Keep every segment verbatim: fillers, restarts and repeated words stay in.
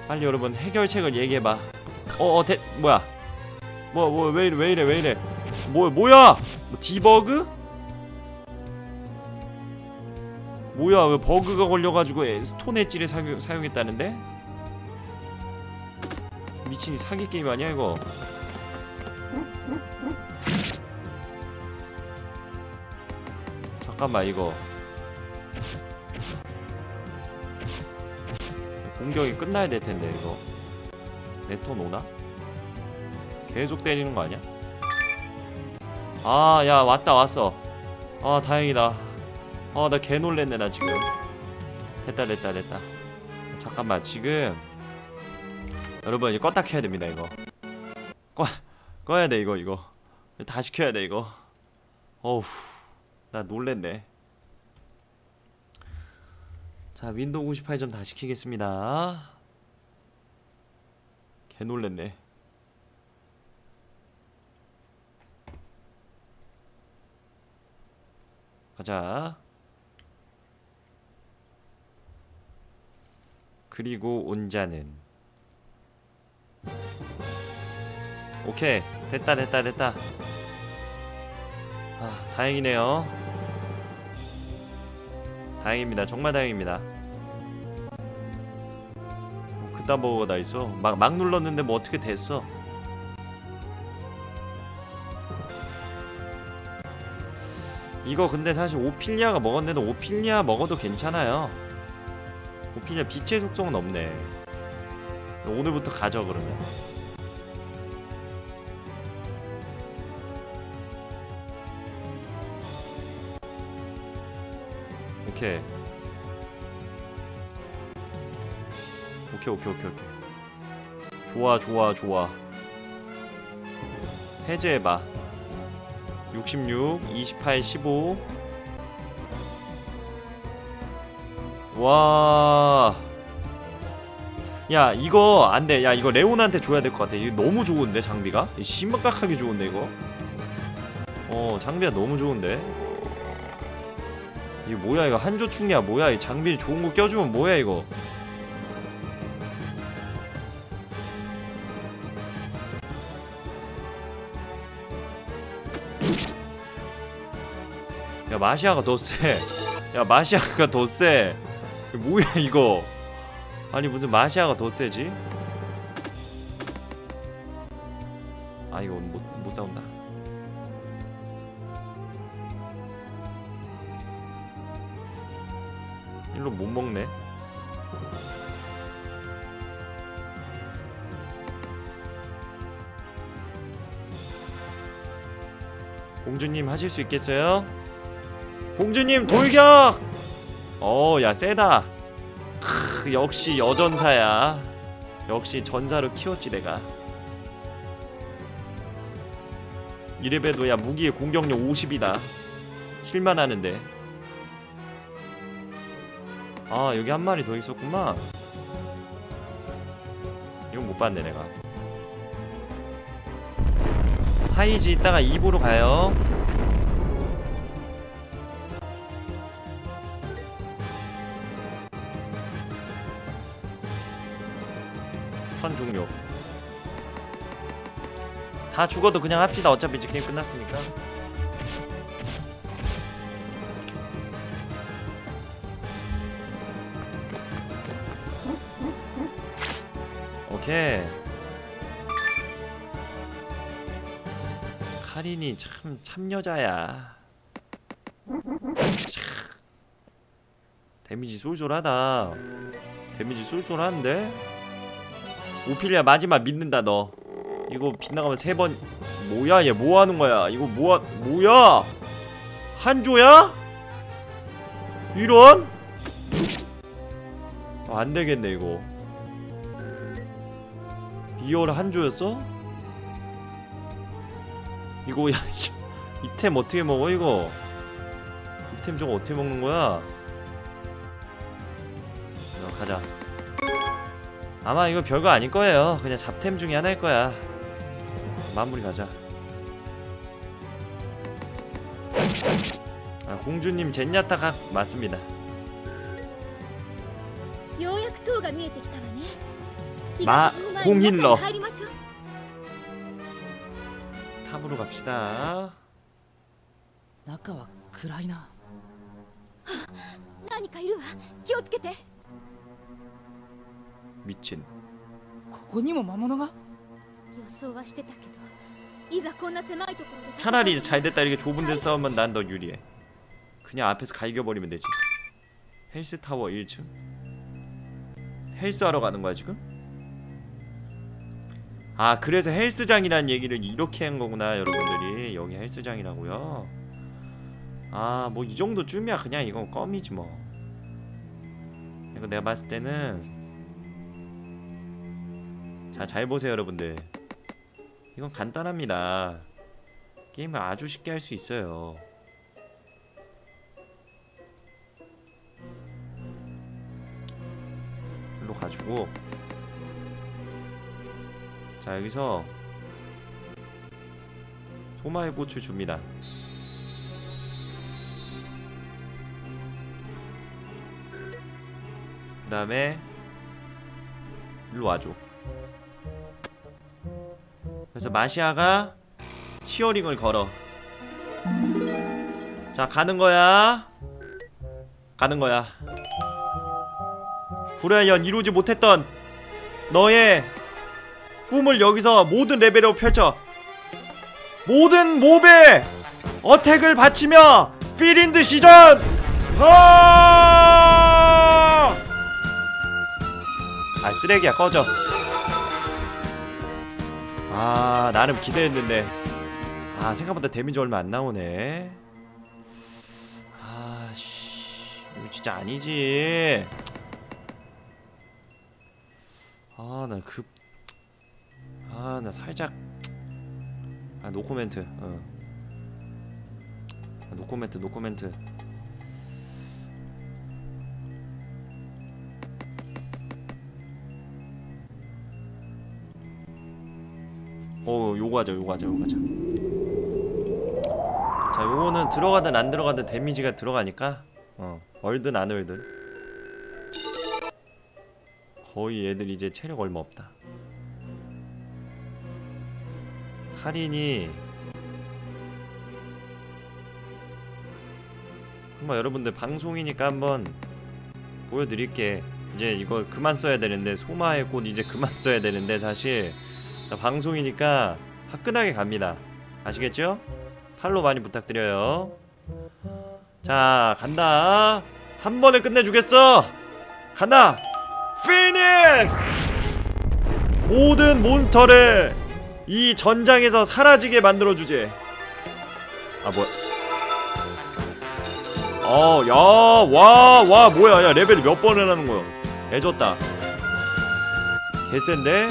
빨리 여러분 해결책을 얘기해봐. 어어 대.. 뭐야 뭐 뭐 왜이래 왜이래 왜이래 뭐 뭐야 뭐 디버그? 뭐야 왜 버그가 걸려가지고 스톤 엣지를 사용, 사용했다는데? 미친 사기 게임 아니야 이거? 잠깐만 이거 공격이 끝나야 될 텐데 이거 내 톤 오나? 계속 때리는 거 아니야? 아 야 왔다 왔어. 아 다행이다. 아 나 개 놀랬네 나 지금. 됐다 됐다 됐다. 잠깐만 지금 여러분 이거 껐다 켜야 됩니다 이거. 꺼 꺼야 돼 이거 이거 다시 켜야 돼 이거. 어우 나 놀랬네. 자 윈도우 구십팔 좀 다시 켜겠습니다. 개 놀랬네. 가자. 그리고 온자는 오케이 됐다 됐다 됐다. 아 다행이네요. 다행입니다. 정말 다행입니다. 뭐 그딴 버거가 다 있어. 막, 막 눌렀는데 뭐 어떻게 됐어. 이거 근데 사실 오피리아가 먹었는데도 오피리아 먹어도 괜찮아요. 오피리아 빛의 속성은 없네. 오늘부터 가져 그러면. 오케이 오케이 오케이 오케이 오케이 좋아 좋아 좋아. 해제해봐. 육십육, 이십팔, 십오. 와. 야 이거 안돼. 야 이거 레온한테 줘야 될 것 같아. 이거 너무 좋은데 장비가? 심각하게 좋은데 이거? 어 장비가 너무 좋은데? 이게 뭐야 이거 한조충이야 뭐야. 이 장비 좋은 거 껴주면 뭐야 이거. 야 마시아가 더 세. 야 마시아가 더 세. 뭐야 이거. 아니 무슨 마시아가 더 세지? 아 이거 못, 못 싸운다. 일로 못 먹네. 공주님 하실 수 있겠어요? 공주님 돌격! 어 야 세다. 크 역시 여전사야. 역시 전사로 키웠지 내가. 이래봬도 야 무기의 공격력 오십이다 힐만 하는데. 아 여기 한 마리 더 있었구만. 이건 못 봤네 내가. 하이지 이따가 이 부로 가요. 턴 종료. 다 죽어도 그냥 합시다. 어차피 이제 게임 끝났으니까. 오케이. 카린이 참 참여자야. 참. 데미지 쏠쏠하다. 데미지 쏠쏠한데? 오피리아 마지막 믿는다 너. 이거 빗나가면 세 번. 뭐야 얘 뭐하는 거야. 이거 뭐야 뭐야 한조야? 이런? 아, 안되겠네 이거. 리얼 한조였어? 이거 야 이템 어떻게 먹어 이거. 이템 저거 어떻게 먹는 거야. 어, 가자. 아마 이거 별거 아닐 거예요. 그냥 잡템 중에 하나일 거야. 마무리 가자. 아, 공주님 젠야타 각 맞습니다. 마 공힐러 탑으로 갑시다. 中は暗いな。 何かいるわ。気をつけて。 미친. ここにも魔物が。 予想はしてたけど、いざこんな狭いところで。 차라리 잘됐다. 이렇게 좁은 데서 싸우면 난 더 유리해. 그냥 앞에서 갈겨버리면 되지. 헬스타워 일 층. 헬스하러 가는 거야 지금? 아 그래서 헬스장이라는 얘기를 이렇게 한 거구나 여러분들이. 여기 헬스장이라고요? 아 뭐 이 정도 쯤이야 그냥 이건 껌이지 뭐. 이거 내가 봤을 때는 자 잘 보세요 여러분들. 이건 간단합니다. 게임을 아주 쉽게 할 수 있어요. 일로 가지고 자 여기서 소마의 꽃을 줍니다. 그 다음에 일로 와줘. 그래서 마시아가 치어링을 걸어. 자 가는 거야. 가는 거야. 브라이언 이루지 못했던 너의 꿈을 여기서 모든 레벨로 펼쳐. 모든 몹에 어택을 바치며 필인드 시전! 하! 아 쓰레기야 꺼져. 아 나름 기대했는데 아 생각보다 데미지 얼마 안 나오네. 아씨 이거 진짜 아니지. 아 나 급 아 나 살짝 아 노코멘트. 어 아, 노코멘트 노코멘트. 어 요거 하자 요거 하자 요거 하자. 자 요거는 들어가든 안 들어가든 데미지가 들어가니까 어 얼든 안 얼든 거의 얘들 이제 체력 얼마 없다. 할인이 한번 여러분들 방송이니까 한번 보여드릴게. 이제 이거 그만 써야 되는데 소마의 꽃 이제 그만 써야 되는데 사실 자, 방송이니까 화끈하게 갑니다. 아시겠죠? 팔로 많이 부탁드려요. 자 간다. 한 번에 끝내주겠어. 간다. 피닉스! 모든 몬스터를 이 전장에서 사라지게 만들어주지. 아 뭐야. 어 야 와 와 뭐야 야 레벨이 몇 번 해라는 거야. 애졌다. 개센데?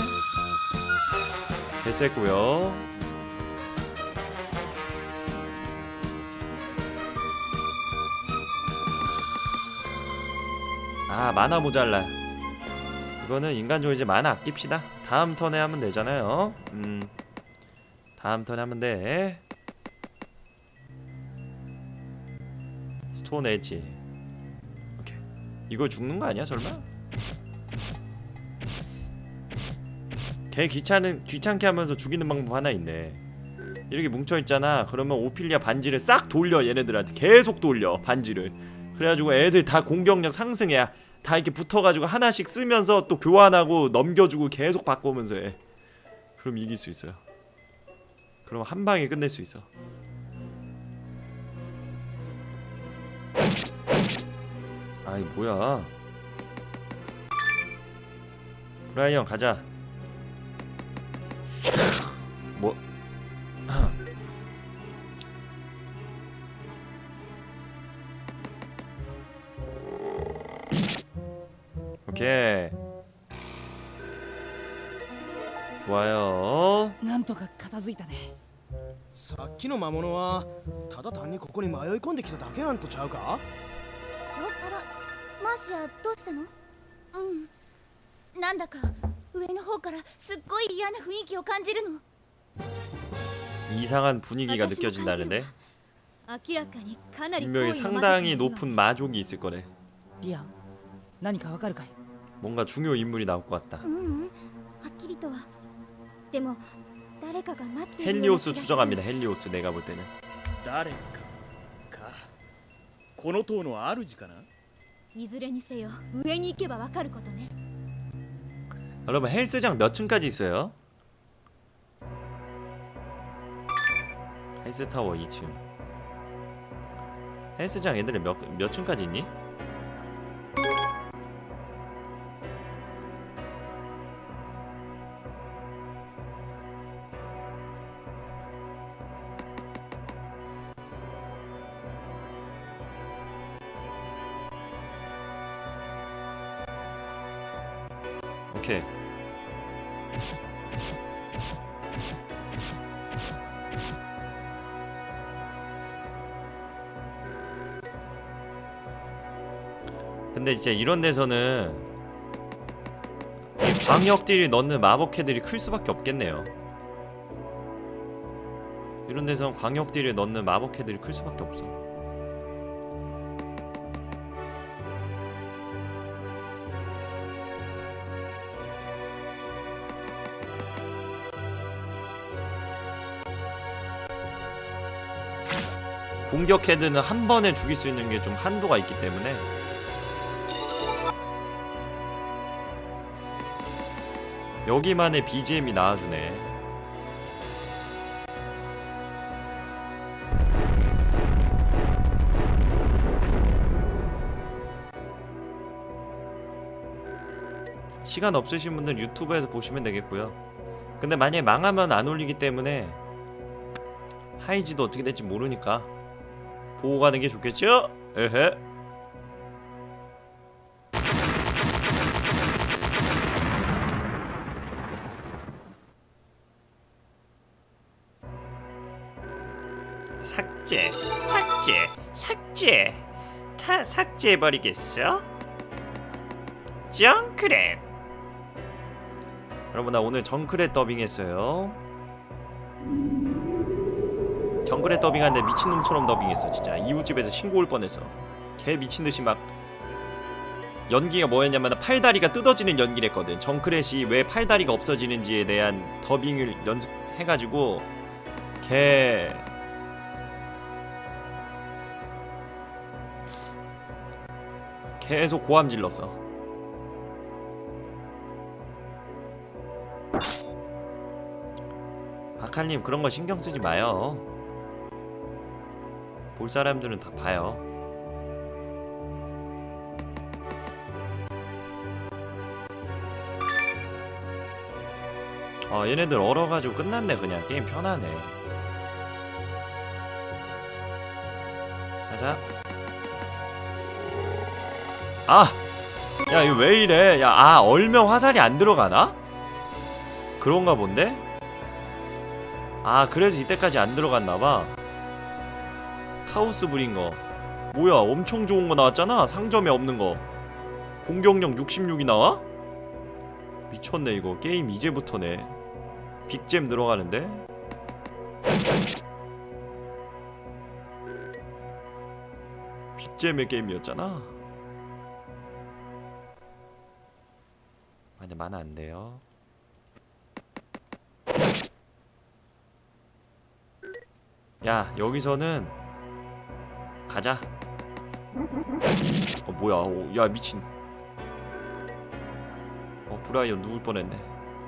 개셌고요. 아 만화 모자라. 이거는 인간적으로 이제 만화 아낍시다. 다음 턴에 하면 되잖아요. 음 다음 턴에 하면 돼. 스톤 엣지. 오케이. 이거 죽는 거 아니야 설마? 걔 귀찮은 귀찮게 하면서 죽이는 방법 하나 있네. 이렇게 뭉쳐있잖아. 그러면 오피리아 반지를 싹 돌려. 얘네들한테 계속 돌려 반지를. 그래가지고 애들 다 공격력 상승해. 다 이렇게 붙어가지고 하나씩 쓰면서 또 교환하고 넘겨주고 계속 바꾸면서 해. 그럼 이길 수 있어요. 그럼 한 방에 끝낼 수 있어. 아이 뭐야. 브라이언 가자. 뭐 오케이 좋아요. なんとか片付いたね。 さっきの魔物はただ単にここに迷い込んできただけなんとちゃうか？ そうあらマーシアどうしたの？うんなんだか上の方からすっごい嫌な雰囲気を感じるの。 이상한 분위기가 느껴진다는데? 明らかにかなり 분명히 好意を混ぜているの。 상당히 높은 마족이 있을 거래. リアン、何かわかるかい？ 뭔가 중요 인물이 나올 것 같다. うんうんきりとは。でも誰かが待っているような気がする。 헬리오스 추정합니다. 헬리오스 내가 볼 때는. 誰かか。この塔の主かな。 いずれにせよ上に行けばわかることね。 여러분 헬스장 몇 층까지 있어요? 헬스타워 이 층. 헬스장 애들이 몇, 몇 층까지 있니? 오케이. 근데 진짜 이런 데서는 이 광역딜이 넣는 마법캐들이 클 수밖에 없겠네요. 이런 데선 광역딜을 넣는 마법캐들이 클 수밖에 없어. 공격 헤드는 한 번에 죽일 수 있는 게 좀 한도가 있기 때문에 여기만의 비지엠이 나와주네. 시간 없으신 분들 유튜브에서 보시면 되겠고요. 근데 만약에 망하면 안 올리기 때문에 하이지도 어떻게 될지 모르니까 보고 가는 게 좋겠죠? 에헤. 삭제, 삭제, 삭제. 다 삭제해버리겠어? 정크렛. 여러분 나 오늘 정크렛 더빙했어요. 정글에 더빙하는데 미친놈처럼 더빙했어. 진짜 이웃집에서 신고 올 뻔했어. 개 미친듯이 막 연기가 뭐였냐면 팔다리가 뜯어지는 연기를 했거든. 정크렛이 왜 팔다리가 없어지는지에 대한 더빙을 연습해가지고 개 계속 고함 질렀어. 박할님 그런 거 신경 쓰지 마요. 볼 사람들은 다 봐요. 아 얘네들 얼어가지고 끝났네. 그냥 게임 편하네. 자자. 아! 야 이거 왜 이래. 야 아 얼면 화살이 안 들어가나? 그런가 본데? 아 그래서 이때까지 안 들어갔나봐. 카오스 브링거 뭐야 엄청 좋은거 나왔잖아. 상점에 없는거. 공격력 육십육이 나와? 미쳤네 이거. 게임 이제부터네. 빅잼 들어가는데? 빅잼의 게임이었잖아. 아니 만화 안돼요. 야 여기서는 가자. 어 뭐야. 오, 야 미친. 어 브라이언 누울 뻔했네.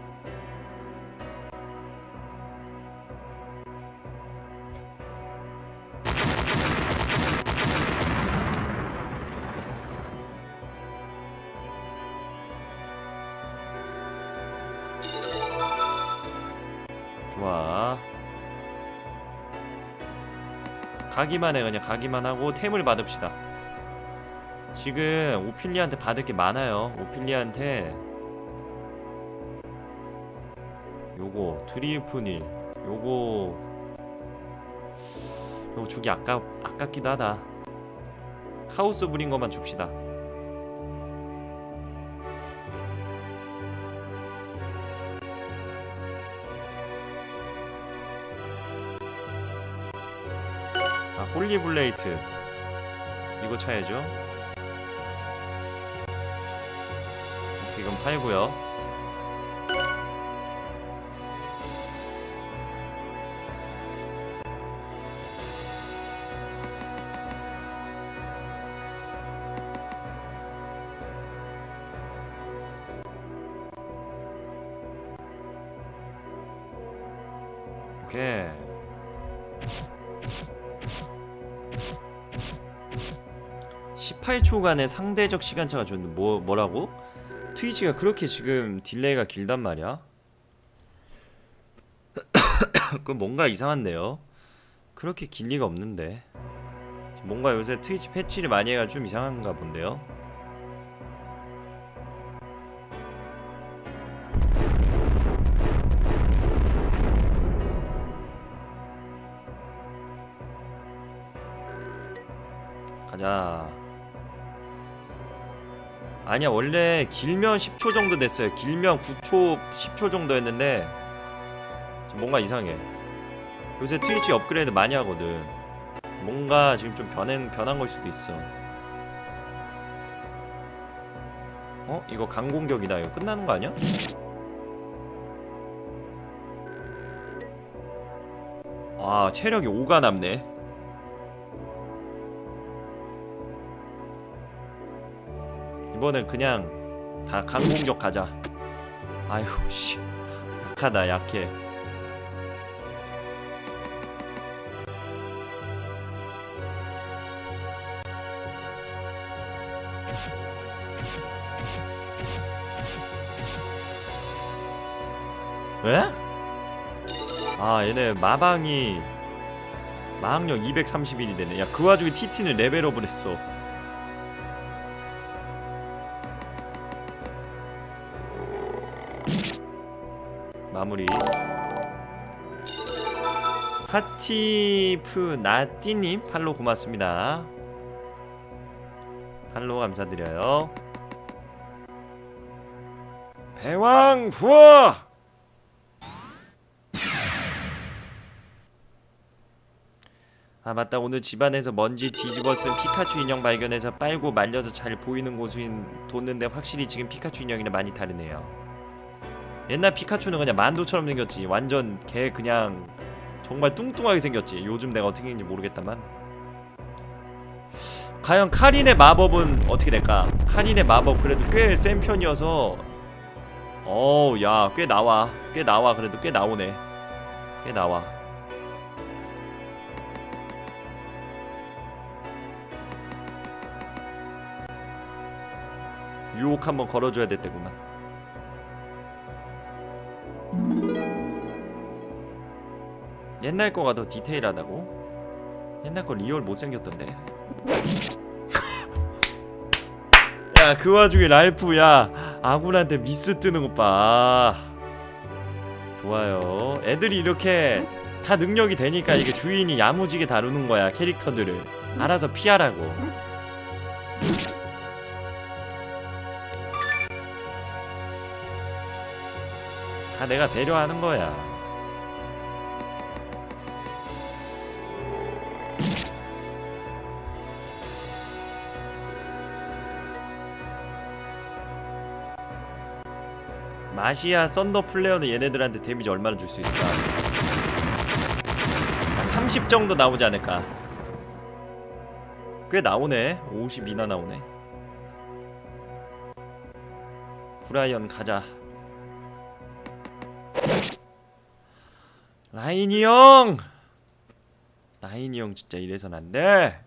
좋아. 가기만 해. 그냥 가기만 하고 템을 받읍시다. 지금 오피리아한테 받을 게 많아요. 오피리아한테 요거 트리우프닐 요거 요거 주기 아까, 아깝기도 하다. 카오스 부린 것만 줍시다. 아 홀리블레이트 이거 차야죠. 이건 팔고요. 오케이. 십팔 초간의 상대적 시간차가 줬는데 뭐, 뭐라고? 트위치가 그렇게 지금 딜레이가 길단 말이야? 그건 뭔가 이상한데요? 그렇게 길 리가 없는데. 뭔가 요새 트위치 패치를 많이 해가 좀 이상한가 본데요? 가자. 아니야, 원래 길면 십 초 정도 됐어요. 길면 구 초, 십 초 정도였는데 지금 뭔가 이상해. 요새 트위치 업그레이드 많이 하거든. 뭔가 지금 좀 변한, 변한 걸 수도 있어. 어? 이거 강공격이다. 이거 끝나는 거 아니야? 아, 체력이 오가 남네. 이번엔 그냥 다 강공격 가자. 아이고 씨, 약하다. 약해. 왜? 아, 얘네 마방이 마학력 이백삼십일이 되네. 야, 그 와중에 티티는 레벨업을 했어. 마무리. 하티프 나띠님 팔로우 고맙습니다. 팔로우 감사드려요. 배왕 후어! 아 맞다, 오늘 집안에서 먼지 뒤집어 쓴 피카츄 인형 발견해서 빨고 말려서 잘 보이는 곳인 뒀는데 확실히 지금 피카츄 인형이랑 많이 다르네요. 옛날 피카츄는 그냥 만두처럼 생겼지. 완전 걔 그냥 정말 뚱뚱하게 생겼지. 요즘 내가 어떻게 생긴지 모르겠다만. 과연 카린의 마법은 어떻게 될까? 카린의 마법 그래도 꽤 센 편이어서 어우 야 꽤 나와. 꽤 나와. 그래도 꽤 나오네. 꽤 나와. 유혹 한번 걸어줘야 됐대구만. 옛날 거가 더 디테일하다고? 옛날 거 리얼 못생겼던데. 야, 그 와중에 랄프 야 아군한테 미스 뜨는 것 봐. 좋아요. 애들이 이렇게 다 능력이 되니까 이게 주인이 야무지게 다루는 거야. 캐릭터들을 알아서 피하라고. 다 내가 배려하는 거야. 마시아 썬더 플레어는 얘네들한테 데미지 얼마나 줄 수 있을까? 아, 삼십 정도 나오지 않을까? 꽤 나오네. 오십이나 나오네. 브라이언 가자. 라인이 형! 라인이 형 진짜 이래선 안 돼.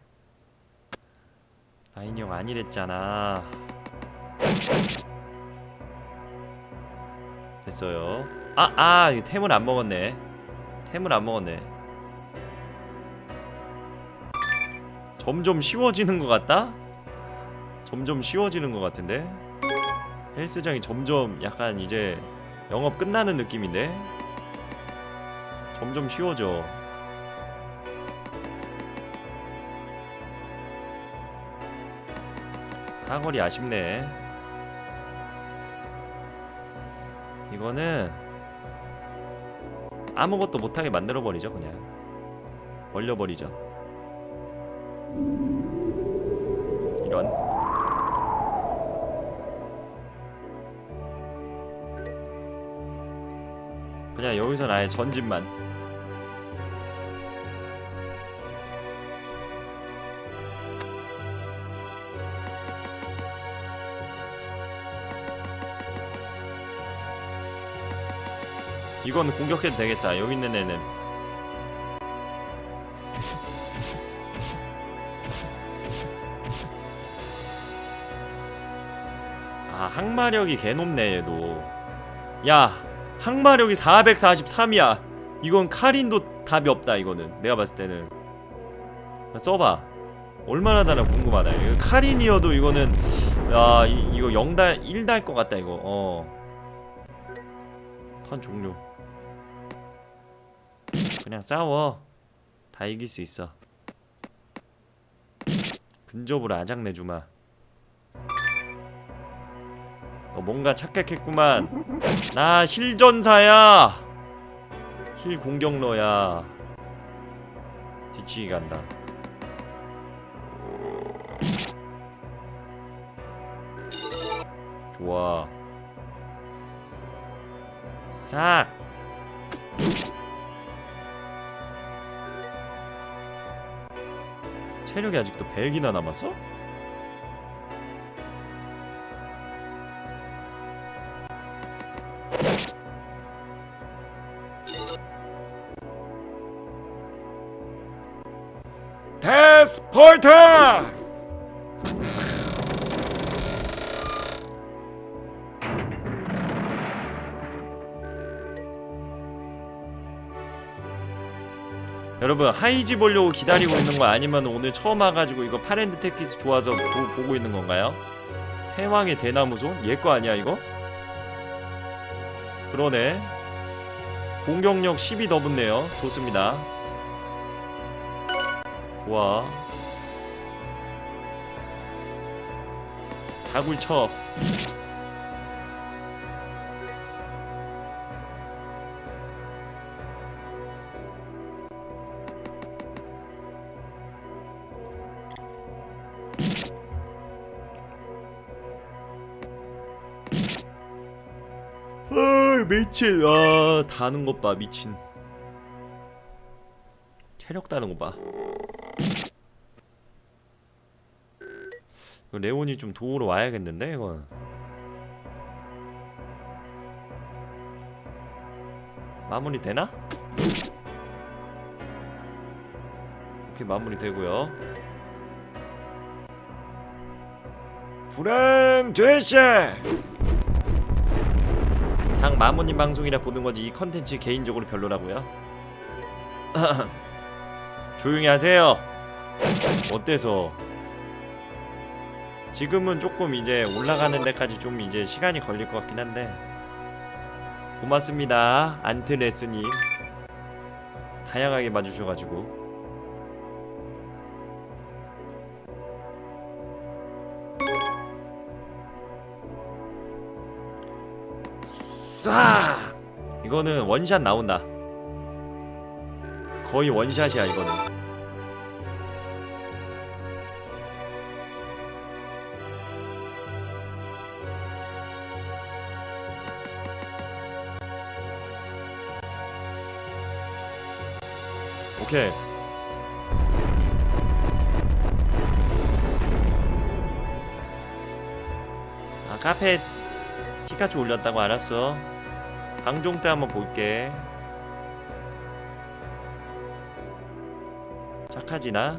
라인이 형 아니랬잖아. 됐어요. 아, 아, 이거 템을 안 먹었네. 템을 안 먹었네. 점점 쉬워지는 것 같다? 점점 쉬워지는 것 같은데? 헬스장이 점점 약간 이제 영업 끝나는 느낌인데? 점점 쉬워져. 사거리 아쉽네. 이거는 아무것도 못하게 만들어버리죠. 그냥 얼려버리죠. 이런. 그냥 여기선 아예 전진만. 이건 공격해도 되겠다. 여기 있는 애는 아 항마력이 개높네 얘도. 야 항마력이 사백사십삼이야 이건 카린도 답이 없다. 이거는 내가 봤을 때는. 써봐 얼마나 다나 궁금하다. 이거 카린이어도 이거는 야 이, 이거 영달 일 달 것 같다 이거. 어 턴 종료. 그냥 싸워. 다 이길 수 있어. 근접으로 아작내주마. 너 뭔가 착각했구만. 나 힐전사야. 힐 공격러야. 뒤치기 간다. 좋아. 싹. 체력이 아직도 백이나 남았어? 데스폴트! 여러분 하이지 보려고 기다리고 있는 거 아니면 오늘 처음 와가지고 이거 파랜드 택티스 좋아서 보, 보고 있는 건가요? 패왕의 대나무손? 얘 거 아니야 이거? 그러네. 공격력 십이 더 붙네요. 좋습니다. 좋아. 다굴 쳐. 아 미친. 아 다는 것 봐. 미친. 체력 다는 거 봐. 이거 레온이 좀 도우러 와야겠는데 이건. 마무리 되나? 이렇게 마무리 되고요. 불행 죄시. 그냥 마모님 방송이라 보는 거지 이 컨텐츠 개인적으로 별로라고요? 조용히 하세요. 어때서? 지금은 조금 이제 올라가는 데까지 좀 이제 시간이 걸릴 것 같긴 한데 고맙습니다 안트레스님. 다양하게 봐주셔가지고. 쏴! 이거는 원샷 나온다. 거의 원샷이야 이거는. 오케이. 아 카페 피카츄 올렸다고. 알았어. 방종 때 한번 볼게. 착하지 나?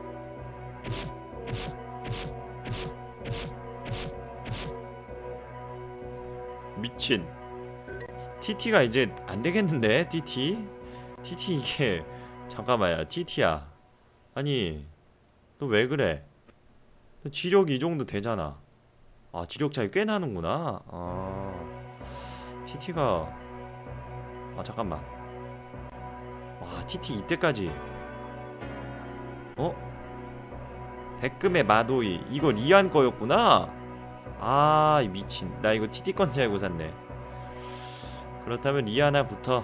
미친. 티티가 이제 안되겠는데? 티티? 티티 이게 잠깐만요. 티티야 아니 너 왜 그래? 너 지력이 이 정도 되잖아. 아 지력 차이 꽤 나는구나. 아 티티가 아 잠깐만. 와 티티 이때까지 어? 백금의 마도이 이거 리안 거였구나. 아 미친. 나 이거 티티 건지 알고 샀네. 그렇다면 리아나부터.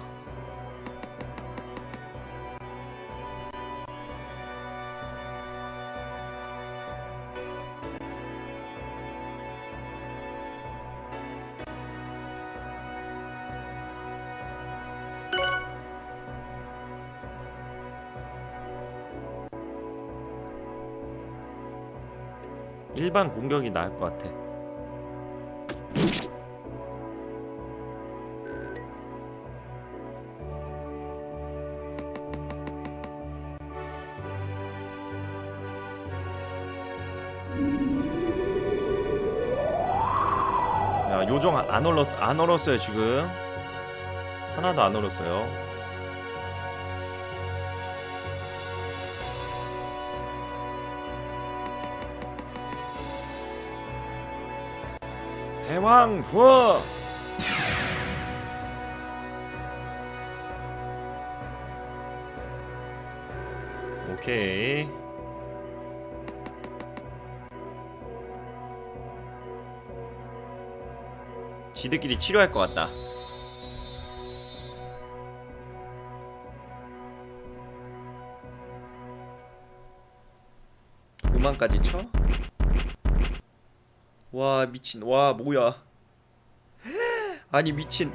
일반 공격이 나을 것 같아. 야, 요정 안 얼었 안 얼었어요 지금. 하나도 안 얼었어요. 대왕 후. 오케이. 지들끼리 치료할 것 같다. 오만까지 쳐? 와 미친. 와 뭐야. 아니 미친.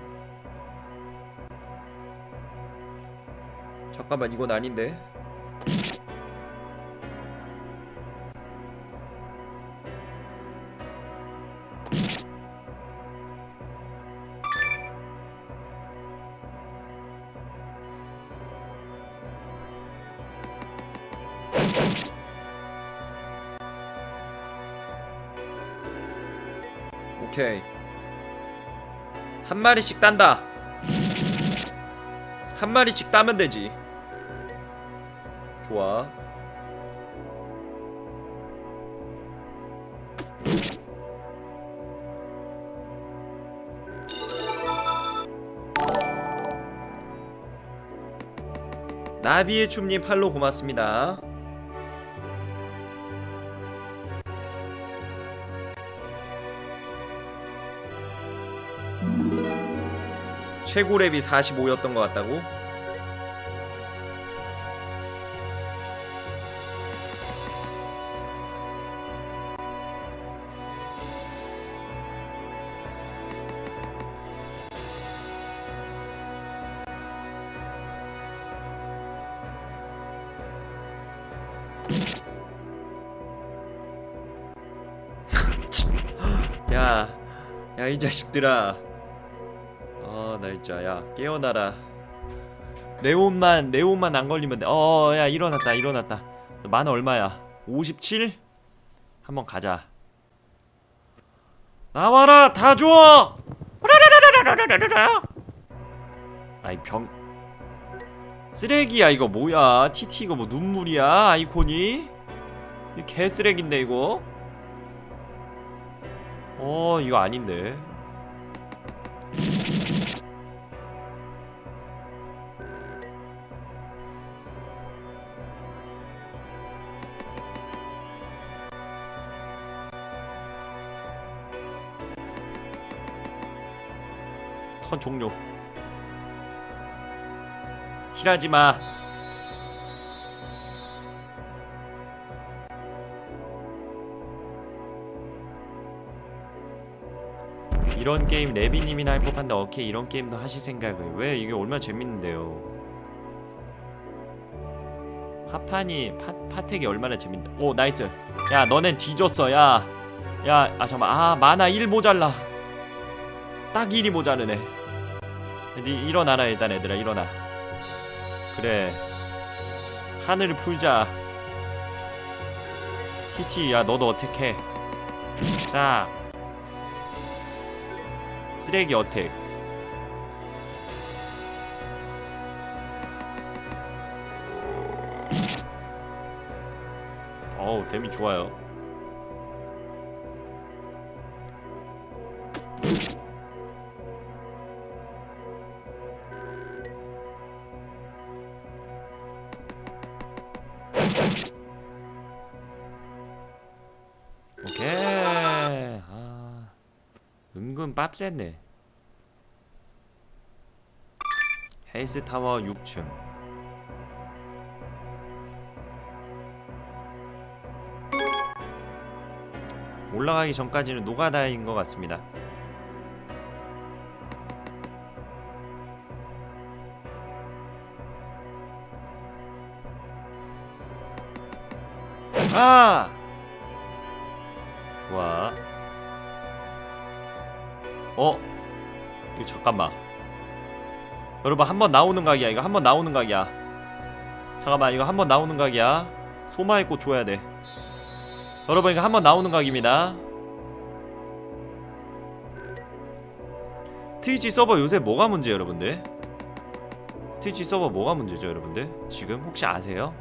잠깐만 이건 아닌데. 오케이. 한 마리씩 딴다. 한 마리씩 따면 되지. 좋아. 나비의 춤님 팔로 고맙습니다. 최고 랩이 사십오였던 것 같다고? 야, 야 이 자식들아. 아, 나 진짜. 야, 깨어나라. 레온만 레온만 안 걸리면 돼. 어, 야 일어났다, 일어났다. 너 만화 얼마야? 오십칠? 한번 가자. 나와라, 다 줘. 아이 병. 쓰레기야 이거 뭐야? 티티 이거 뭐 눈물이야? 아이콘이? 이 개쓰레기인데 이거? 어 이거 아닌데. 턴 종료. 힐하지마. 이런 게임 레비님이나 할 법한데 오케이 이런 게임도 하실 생각을. 왜 이게 얼마나 재밌는데요. 파판이 파, 파텍이 얼마나 재밌는데. 오 나이스. 야 너넨 뒤졌어. 야 야 아 잠깐만. 아 만화 일 모자라. 딱 일이 모자르네. 니 일어나라 일단 얘들아 일어나. 그래 하늘을 풀자. 티티 야 너도 어택해. 싹 쓰레기 어택. 어우 데미 좋아요. 오케이. 아 은근 빡셌네. 헬스타워 육 층. 올라가기 전까지는 노가다인 것 같습니다. 아! 좋아. 어? 이거 잠깐만. 여러분 한 번 나오는 각이야. 이거 한 번 나오는 각이야. 잠깐만 이거 한 번 나오는 각이야. 소마의 꽃 줘야 돼. 여러분 이거 한 번 나오는 각입니다. 트위치 서버 요새 뭐가 문제예요 여러분들? 트위치 서버 뭐가 문제죠 여러분들? 지금 혹시 아세요?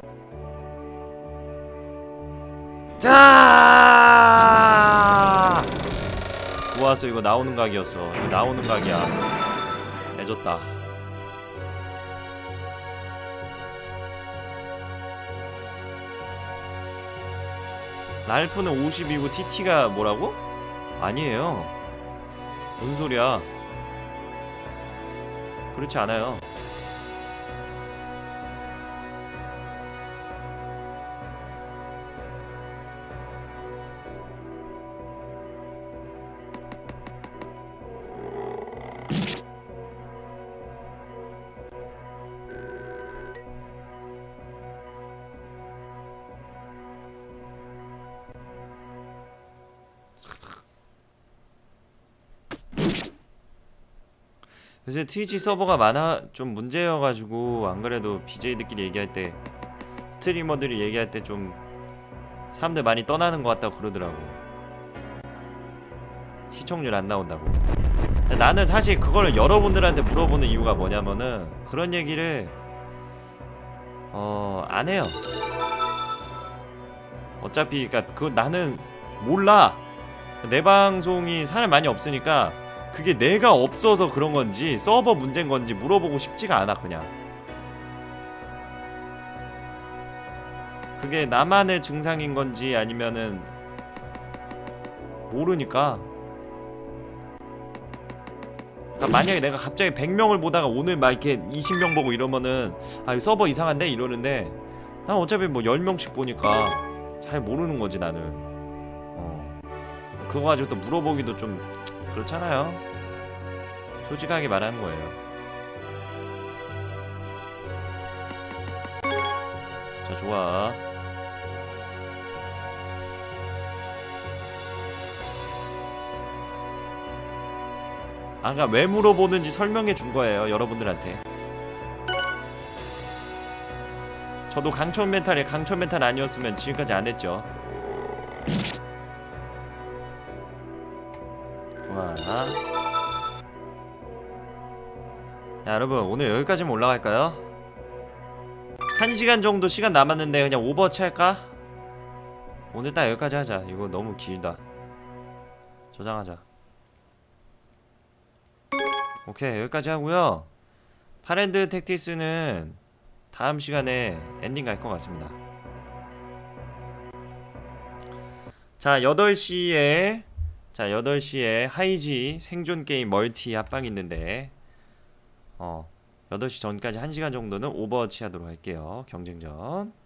자 좋았어. 이거 나오는 각이었어. 이거 나오는 각이야. 해줬다. 랄프는 오십이고 티티가 뭐라고? 아니에요. 뭔 소리야? 그렇지 않아요. 요새 트위치 서버가 많아 좀 문제여가지고 안 그래도 비제이들끼리 얘기할 때 스트리머들이 얘기할 때 좀 사람들 많이 떠나는 것 같다고 그러더라고. 시청률 안 나온다고. 근데 나는 사실 그걸 여러분들한테 물어보는 이유가 뭐냐면은 그런 얘기를 어 안 해요. 어차피 그니까 그 나는 몰라. 내 방송이 사람 많이 없으니까 그게 내가 없어서 그런 건지 서버 문제인 건지 물어보고 싶지가 않아. 그냥 그게 나만의 증상인 건지 아니면은 모르니까. 그러니까 만약에 내가 갑자기 백 명을 보다가 오늘 막 이렇게 이십 명 보고 이러면은 아 서버 이상한데 이러는데 난 어차피 뭐 열 명씩 보니까 잘 모르는 거지 나는. 어 그거 가지고 또 물어보기도 좀 그렇잖아요. 솔직하게 말하는 거예요. 자, 좋아. 아까 왜 물어보는지 설명해 준 거예요, 여러분들한테. 저도 강촌 멘탈이 강촌 멘탈 아니었으면 지금까지 안 했죠. 좋아. 야, 여러분 오늘 여기까지만 올라갈까요? 한 시간 정도 시간 남았는데 그냥 오버워치 할까? 오늘 딱 여기까지 하자. 이거 너무 길다. 저장하자. 오케이 여기까지 하고요. 파랜드 택티스는 다음 시간에 엔딩 갈 것 같습니다. 자 여덟 시에 자 여덟 시에 하이지 생존 게임 멀티 합방 있는데 어 여덟 시 전까지 한 시간 정도는 오버워치 하도록 할게요. 경쟁전.